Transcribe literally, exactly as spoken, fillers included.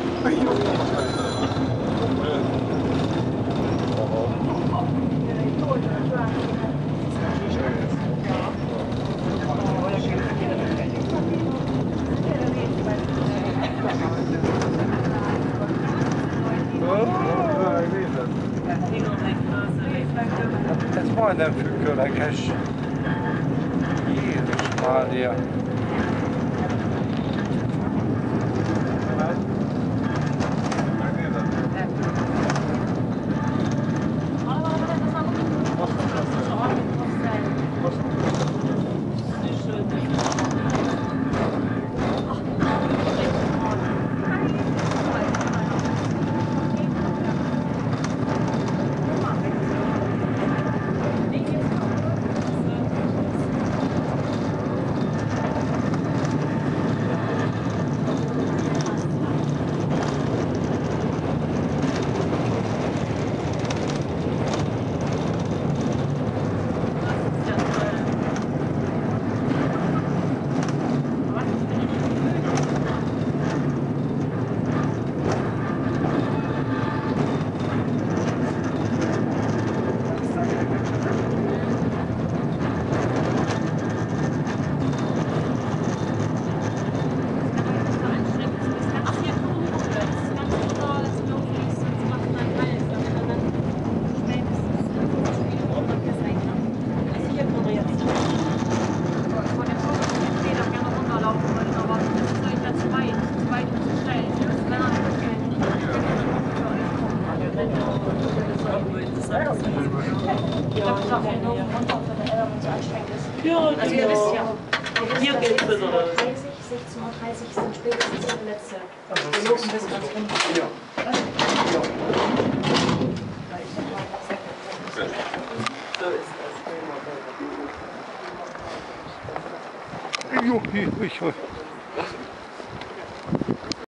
Ez majdnem függőleges. Jézus Mária! Ja, also ihr wisst ja, hier gilt besonders. sechzehn Uhr dreißig sind spätestens die letzte. Wir loben bis ganz runter. Ja. So ist das. Jo, jo, jo.